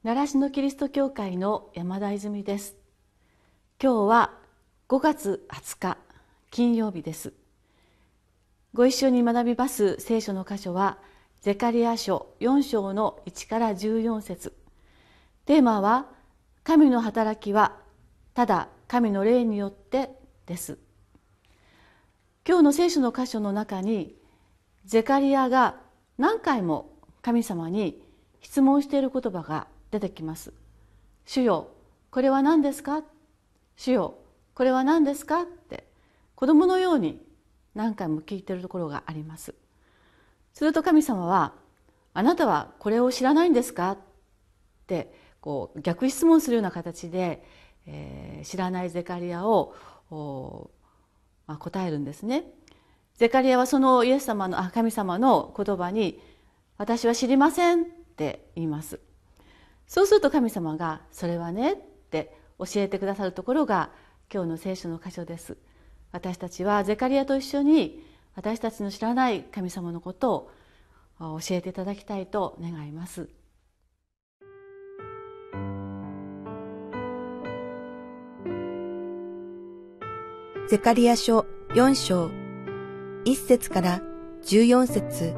習志野キリスト教会の山田泉です。今日は5月20日金曜日です。ご一緒に学びます聖書の箇所はゼカリヤ書4章の1から14節。テーマは神の働きはただ神の霊によってです。今日の聖書の箇所の中にゼカリヤが何回も神様に質問している言葉が出てきます。主よ、これは何ですか？主よ、これは何ですか？って子供のように何回も聞いているところがあります。すると神様は、あなたはこれを知らないんですか？って逆質問するような形で、知らないゼカリヤを答えるんですね。ゼカリヤはその神様の言葉に、私は知りませんって言います。そうすると神様が、それはねって教えてくださるところが今日の聖書の箇所です。私たちはゼカリヤと一緒に私たちの知らない神様のことを教えていただきたいと願います。 ゼカリヤ書4章1節から14節。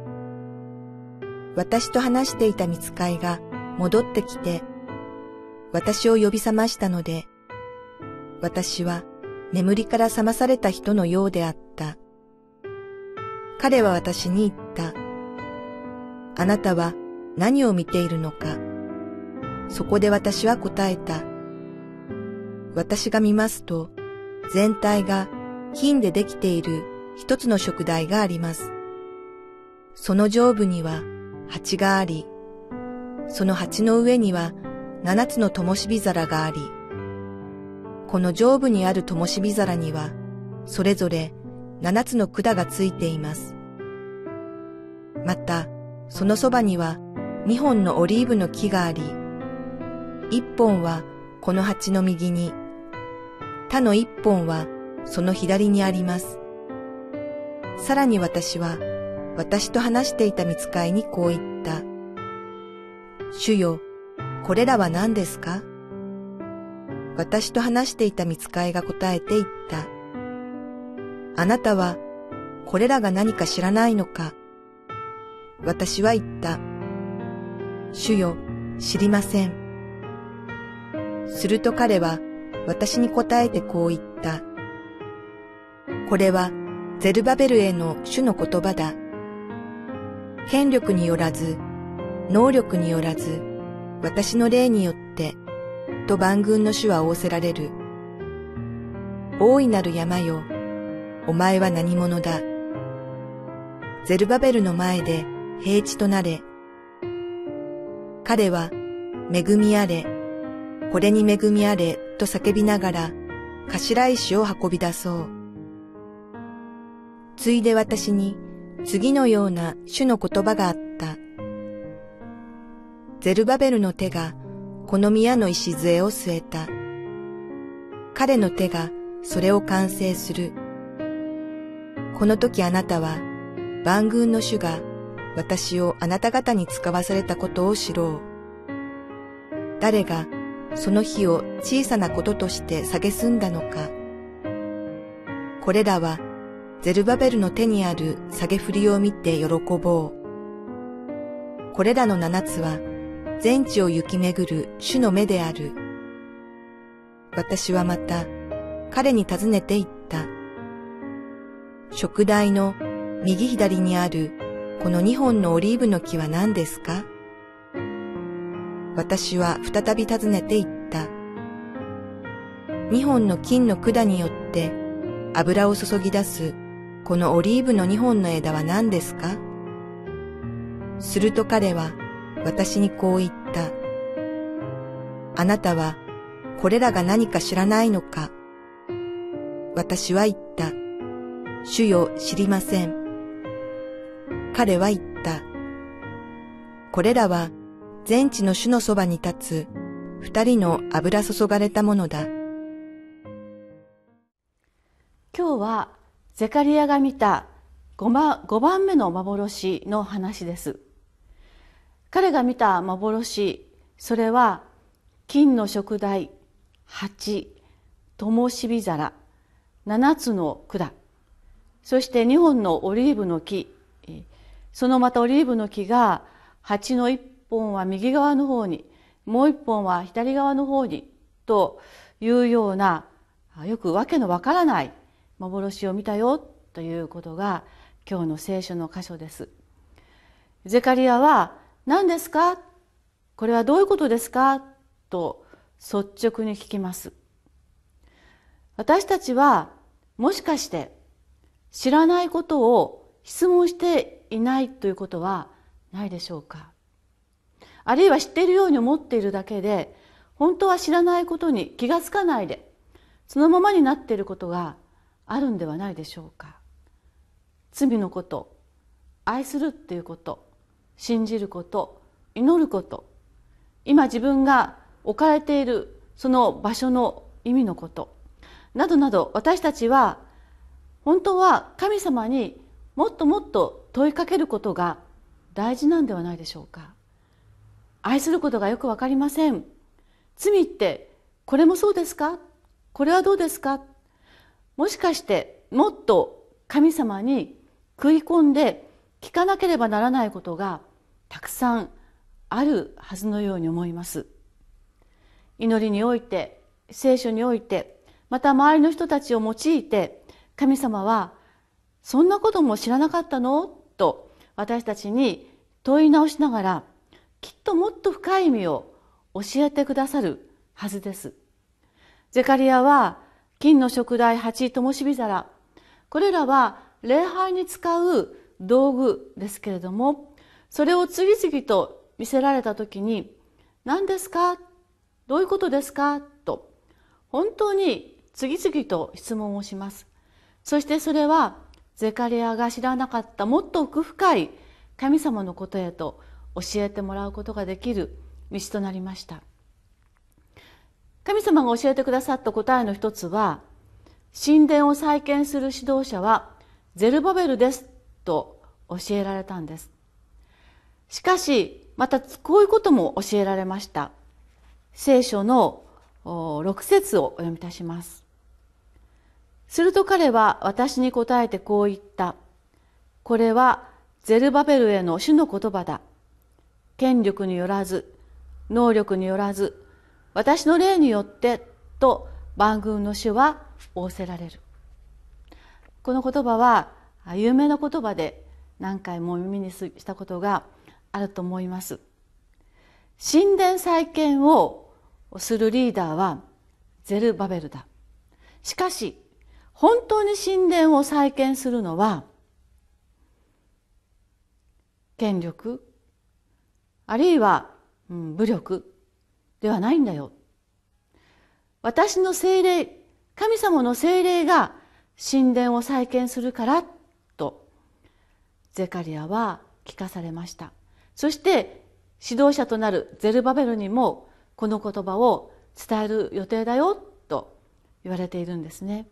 私と話していた御使いが戻ってきて、私を呼び覚ましたので、私は眠りから覚まされた人のようであった。彼は私に言った。あなたは何を見ているのか。そこで私は答えた。私が見ますと、全体が金でできている一つの燭台があります。その上部には鉢があり、その鉢の上には7つの灯火皿があり、この上部にある灯火皿にはそれぞれ7つの管がついています。また、そのそばには2本のオリーブの木があり、1本はこの鉢の右に、他の1本はその左にあります。さらに私は、私と話していた御使いにこう言った。主よ、これらは何ですか？私と話していた御使いが答えて言った。あなたは、これらが何か知らないのか？私は言った。主よ、知りません。すると彼は、私に答えてこう言った。これは、ゼルバベルへの主の言葉だ。権力によらず、能力によらず、私の霊によって、と万軍の主は仰せられる。大いなる山よ、お前は何者だ。ゼルバベルの前で平地となれ。彼は、恵みあれ、これに恵みあれ、と叫びながら、頭石を運び出そう。ついで私に、次のような主の言葉があった。ゼルバベルの手がこの宮の礎を据えた。彼の手がそれを完成する。この時あなたは万軍の主が私をあなた方に使わされたことを知ろう。誰がその日を小さなこととして蔑んだのか。これらはゼルバベルの手にある下げ振りを見て喜ぼう。これらの7つは全地を行き巡る主の目である。私はまた彼に尋ねて言った。燭台の右左にあるこの2本のオリーブの木は何ですか？私は再び尋ねて言った。2本の金の管によって油を注ぎ出すこのオリーブの2本の枝は何ですか？すると彼は私にこう言った。あなたはこれらが何か知らないのか？私は言った。主よ、知りません。彼は言った。これらは全地の主のそばに立つ2人の油注がれたものだ。 今日はゼカリヤが見た5番目の幻の話です。彼が見た幻、 それは金の燭台、鉢、灯火皿、7つの管、そして2本のオリーブの木、そのまたオリーブの木が鉢の1本は右側の方に、もう1本は左側の方にというような、よくわけのわからない幻を見たよということが今日の聖書の箇所です。ゼカリヤは何ですか、これはどういうことですかと率直に聞きます。私たちはもしかして知らないことを質問していないということはないでしょうか。あるいは知っているように思っているだけで、本当は知らないことに気がつかないでそのままになっていることがあるんではないでしょうか。罪のこと、愛するっていうこと、信じること、祈ること、今自分が置かれているその場所の意味のことなどなど、私たちは本当は神様にもっともっと問いかけることが大事なんではないでしょうか。愛することがよくわかりません。罪ってこれもそうですか、これはどうですか。もしかしてもっと神様に食い込んで聞かなければならないことがたくさんあるはずのように思います。祈りにおいて、聖書において、また周りの人たちを用いて、神様はそんなことも知らなかったのと私たちに問い直しながら、きっともっと深い意味を教えてくださるはずです。ゼカリヤは金の燭台、鉢、灯火皿、これらは礼拝に使う道具ですけれども、それを次々と見せられたときに、何ですか、どういうことですかと本当に次々と質問をします。そしてそれはゼカリヤが知らなかったもっと奥深い神様のことへと教えてもらうことができる道となりました。神様が教えてくださった答えの一つは、神殿を再建する指導者はゼルバベルですと教えられたんです。しかしまたこういうことも教えられました。聖書の6節をお読みいたします。すると彼は私に答えてこう言った。これはゼルバベルへの主の言葉だ。権力によらず、能力によらず、私の霊によってと万軍の主は仰せられる。この言葉は有名な言葉で何回も耳にしたことがあると思います。神殿再建をするリーダーはゼルバベルだ。しかし本当に神殿を再建するのは権力あるいは武力ではないんだよ。私の聖霊、神様の聖霊が神殿を再建するからとゼカリヤは聞かされました。そして指導者となるゼルバベルにもこの言葉を伝える予定だよと言われているんですね。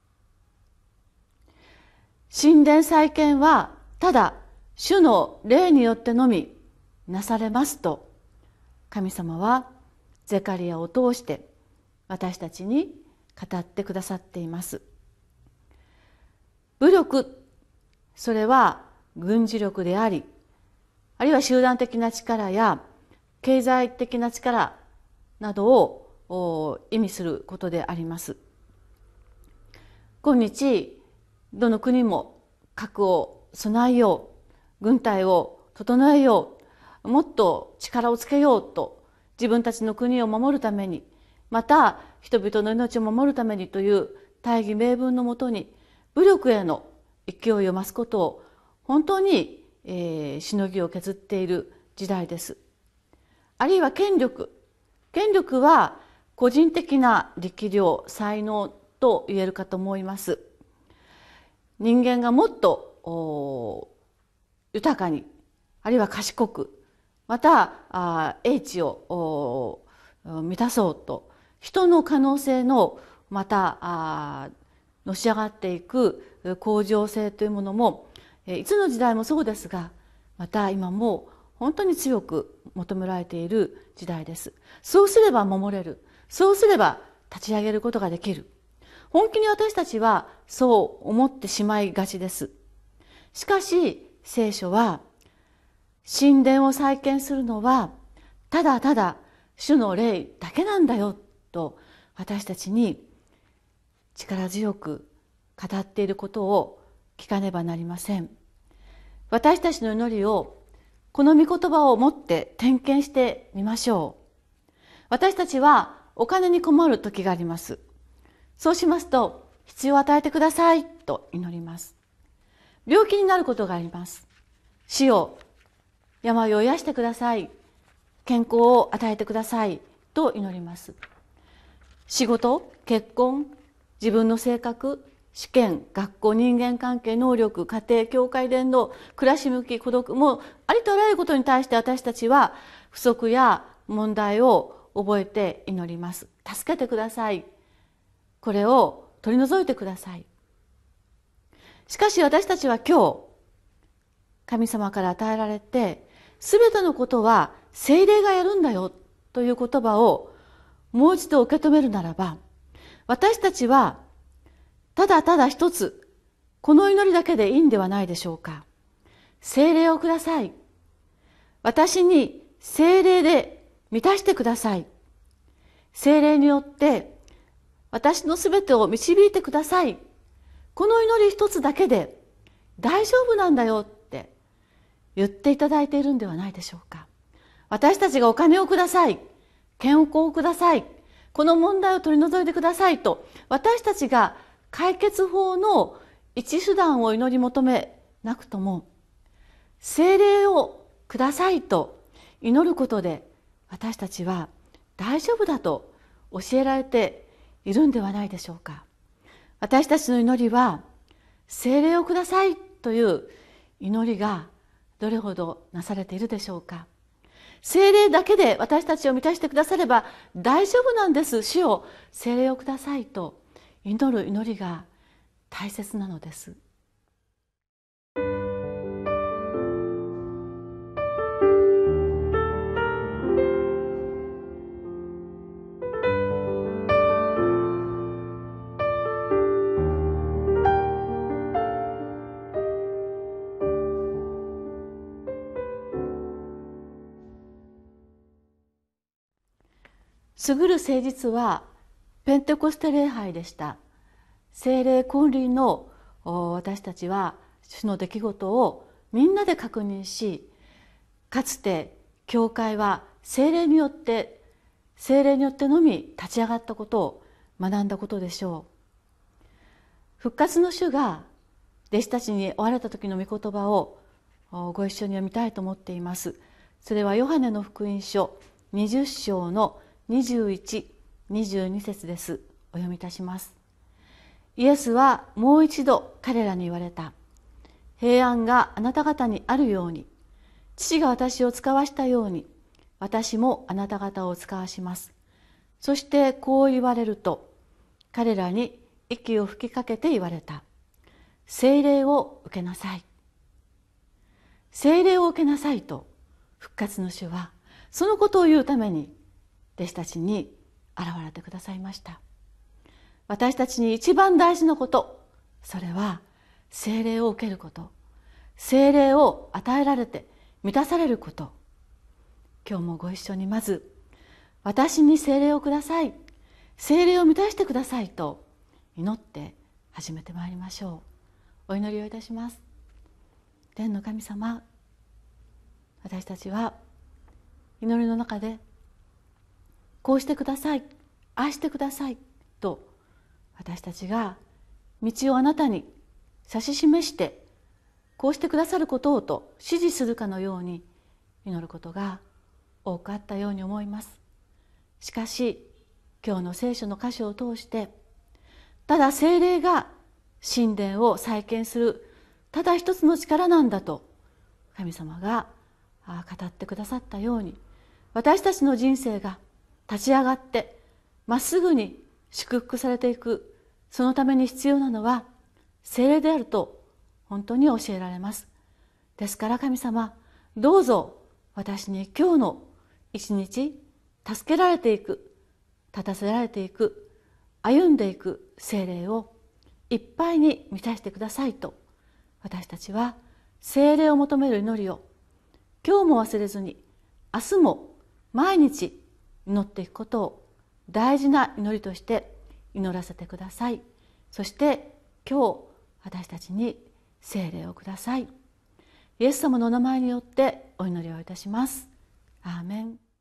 神殿再建はただ主の霊によってのみなされますと神様はゼカリヤを通して私たちに語ってくださっています。武力、それは軍事力であり、あるいは集団的な力や経済的な力などを意味することであります。今日どの国も核を備えよう、軍隊を整えよう、もっと力をつけようと自分たちの国を守るために、また人々の命を守るためにという大義名分のもとに武力への勢いを増すことを本当に、しのぎを削っている時代です。あるいは権力は個人的な力量、才能と言えるかと思います。人間がもっと豊かに、あるいは賢く、また英知を満たそうと人の可能性のまたのし上がっていく向上性というものもいつの時代もそうですが、また今も本当に強く求められている時代です。そうすれば守れる。そうすれば立ち上げることができる。本気に私たちはそう思ってしまいがちです。しかし聖書は、神殿を再建するのはただただ主の霊だけなんだよと私たちに力強く語っていることを聞かねばなりません。私たちの祈りをこの御言葉を持って点検してみましょう。私たちはお金に困る時があります。そうしますと、必要を与えてくださいと祈ります。病気になることがあります。死を、病を癒してください。健康を与えてくださいと祈ります。仕事、結婚、自分の性格、試験、学校、人間関係、能力、家庭、教会伝道、暮らし向き、孤独、もうありとあらゆることに対して私たちは不足や問題を覚えて祈ります。助けてください。これを取り除いてください。しかし私たちは今日、神様から与えられて、すべてのことは聖霊がやるんだよという言葉をもう一度受け止めるならば、私たちはただただ一つ、この祈りだけでいいんではないでしょうか。聖霊をください。私に聖霊で満たしてください。聖霊によって私のすべてを導いてください。この祈り一つだけで大丈夫なんだよって言っていただいているんではないでしょうか。私たちがお金をください。健康をください。この問題を取り除いてくださいと、私たちが解決法の一手段を祈り求めなくとも、聖霊をくださいと祈ることで私たちは大丈夫だと教えられているんではないでしょうか。私たちの祈りは聖霊をくださいという祈りがどれほどなされているでしょうか。聖霊だけで私たちを満たしてくだされば大丈夫なんです。主よ、聖霊をくださいと祈る祈りが大切なのです。優る誠実はペンテコステ礼拝でした。聖霊降臨の私たちは主の出来事をみんなで確認し、かつて教会は聖霊によってのみ立ち上がったことを学んだことでしょう。復活の主が弟子たちに追われた時の御言葉をご一緒に読みたいと思っています。それはヨハネの福音書20章の21、22節です。お読みいたします。イエスはもう一度彼らに言われた。平安があなた方にあるように、父が私を使わしたように、私もあなた方を使わします。そしてこう言われると、彼らに息を吹きかけて言われた。聖霊を受けなさい。聖霊を受けなさいと、復活の主はそのことを言うために弟子たちに現れてくださいました。私たちに一番大事なこと、それは聖霊を受けること、聖霊を与えられて満たされること。今日もご一緒にまず、私に聖霊をください、聖霊を満たしてくださいと祈って始めてまいりましょう。お祈りをいたします。天の神様、私たちは祈りの中でこうしてください、ああしてくださいと私たちが道をあなたに指し示してこうしてくださることをと指示するかのように祈ることが多くあったように思います。しかし今日の聖書の箇所を通してただ聖霊が神殿を再建するただ一つの力なんだと神様が語ってくださったように、私たちの人生が立ち上がってまっすぐに祝福されていく、そのために必要なのは聖霊であると本当に教えられます。ですから神様、どうぞ私に今日の一日助けられていく、立たせられていく、歩んでいく聖霊をいっぱいに満たしてくださいと、私たちは聖霊を求める祈りを今日も忘れずに、明日も毎日祈っていくことを大事な祈りとして祈らせてください。そして今日私たちに聖霊をください。イエス様のお名前によってお祈りをいたします。アーメン。